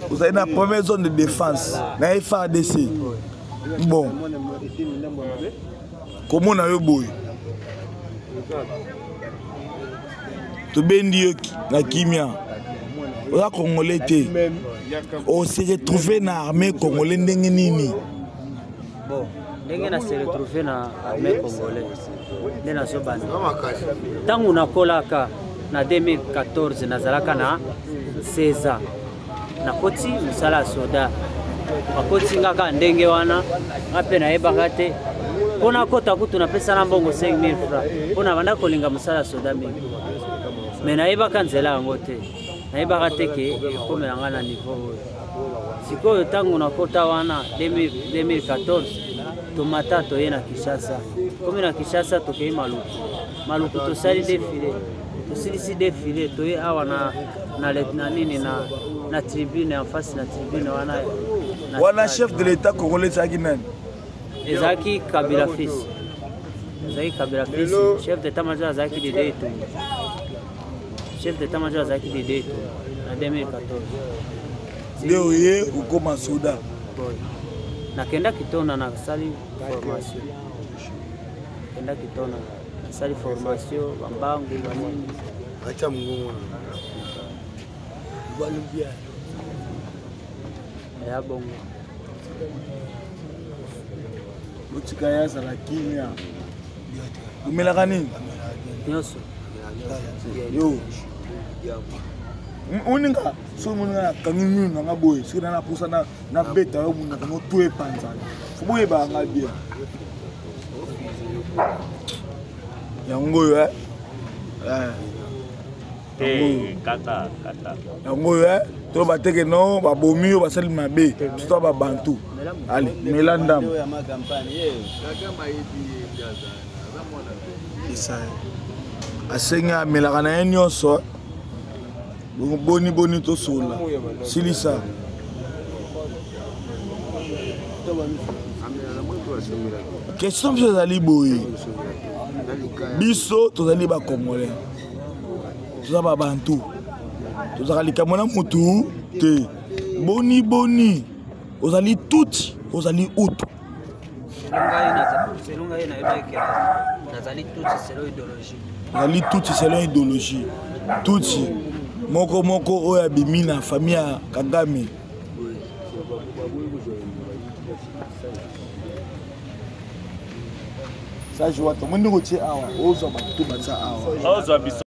Vous avez la première zone de défense, la FARDC. Bon. Comment on a eu boy? Tu bendis na Kimia. On a Congolais. On s'est retrouvé dans l'armée congolaise. Bon, on s'est retrouvé dans l'armée congolaise. Tant qu'on a colaka en 2014, nazalaka na 16 ans. Na koti musala soda. Bakoti ngaka ndenge wana, ngape na yebaka te. Pona kota kutu na pesa na mbongo 5000 francs. Pona banda kolinga musala soda mingi. Mais na yebaka nzela yango te. Na yebaka te ke komela nga na niveau. Sikoyo tangu na kota wana 2014 tomata toye na Kinshasa. Komi na Kinshasa tokei Maluku. Maluku tosali défilé. Tosili défilé toye awa na nini na tribune en face na tribune wana. Wana chef de l'état congolais Zaki nani? Ezaki Kabila fils. Ezaki Kabila fils, chef d'état-major Zaki Dede Eto. Chef d'état-major Zaki Dede Eto en 2014. Leo ye ukoma soda. Nakenda kitona na sali formation. Nakenda kitona na sali formation bambangu banini. Acha mungu. Balubia. Ya bongo. Utika ya sala Kimia. Umelaka nini? Nyoso. Yo. Uninga so munga kanginu nga boy sina na pusa na beta yo munga no toe panza fuboye ba nga bia yango yo kata yango yo to bateke no ba bomi yo basali mabe to ba bantu ali melandam isa asenga melaka na nyonso boni to sola silisa question bizali boye biso tozali ba congolais toza ba bantu tozali kamona mutu te boni ozali tuti ozali utu nazali tuti selon idéologie tuti moko oyo abimi na famille ya Kagame. Ça je vois tout le monde awa ozo ba tout ba ça awa.